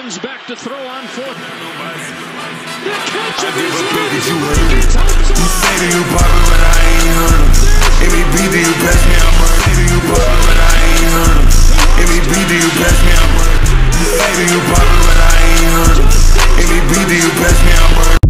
Evans back to throw on fourth. The catch of his You life. say that you poppin', but I ain't heard him. MEB, do you pass me? I'm running. Say that you poppin', but I ain't heard him. MEB, do you pass me? I'm running. You say that you poppin', but I ain't heard him. MEB, do you pass me? I'm running.